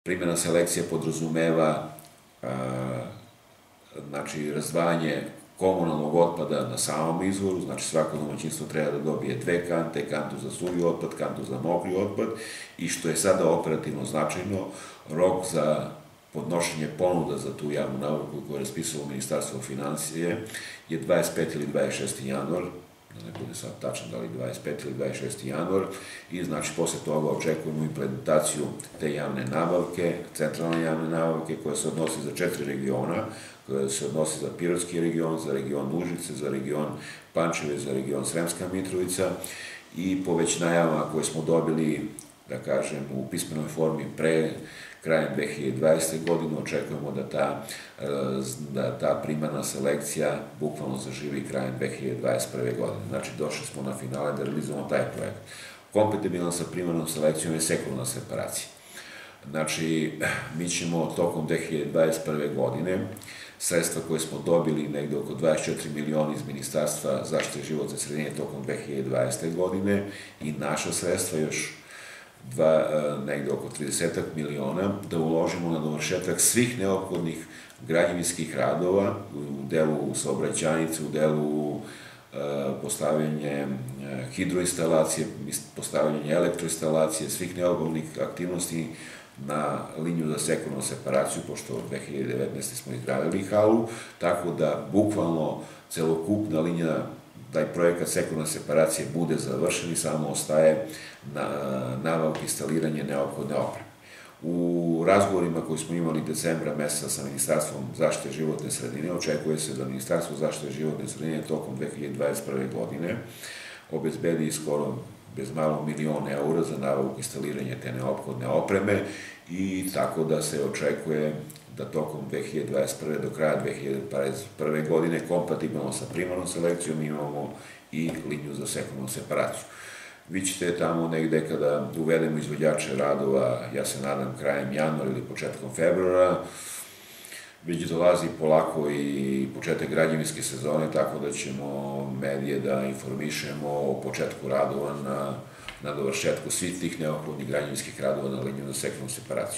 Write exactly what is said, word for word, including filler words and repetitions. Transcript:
Primjena selekcije podrazumeva znači razdvajanje komunalnog otpada na samom izvoru, znači svako domaćinstvo treba da dobije dve kante, kantu za suvi otpad, kantu za mokri otpad i što je sada operativno značajno, rok za podnošenje ponuda za tu javnu nabavku koju je raspisalo Ministarstvo financije je dvadeset peti ili dvadeset šesti januar, da ne bude sad tačan da li dvadeset peti ili dvadeset šesti januar, i znači posle toga očekujemo implementaciju te javne nabavke, centralne javne nabavke koja se odnosi za četiri regiona, koja se odnosi za Pirotski region, za region Užice, za region Pančevo, za region Sremska Mitrovica i po već najavama koje smo dobili, da kažem, u pismenoj formi pre krajem dve hiljade dvadesete. godine, očekujemo da ta, da ta primarna selekcija bukvalno zaživi krajem dve hiljade dvadeset prve. godine. Znači, došli smo na finale da realizujemo taj projekt. Kompatibilan sa primarnom selekcijom je sekularna separacija. Znači, mi ćemo tokom dve hiljade dvadeset prve. godine sredstva koje smo dobili negde oko dvadeset četiri miliona iz Ministarstva zaštite životne sredine tokom dve hiljade dvadesete. godine i naša sredstva još negde oko trideset miliona da uložimo na dovršetak svih neophodnih građevinskih radova u delu saobraćajnice, u delu postavljanje hidroinstalacije, postavljanje elektroinstalacije, svih neophodnih aktivnosti na liniju za sekularnu separaciju, pošto od dve hiljade devetnaeste. smo izgradili halu, tako da bukvalno celokupna linija, taj projekat sekularne separacije bude završen i samo ostaje nabavka i instaliranje neophodne opreme. U razgovorima koji smo imali decembra meseca sa Ministarstvom zaštite životne sredine, očekuje se da Ministarstvo zaštite životne sredine tokom dve hiljade dvadeset prve. godine obezbedi skoro bez malo milion eura za nabavku i instaliranje te neophodne opreme i tako da se očekuje da tokom dve hiljade dvadeset prve. do kraja dve hiljade dvadeset prve. godine kompatibilno sa primarnom selekcijom imamo i liniju za sekularnu separaciju. Vi ćete tamo negde kada uvedemo izvođače radova, ja se nadam krajem januara ili početkom februara, već dolazi polako i početak građevinske sezone, tako da ćemo medije da informišemo o početku radova na dovršetku svih tih neophodnih građevinskih radova na liniju za sekularnu separaciju.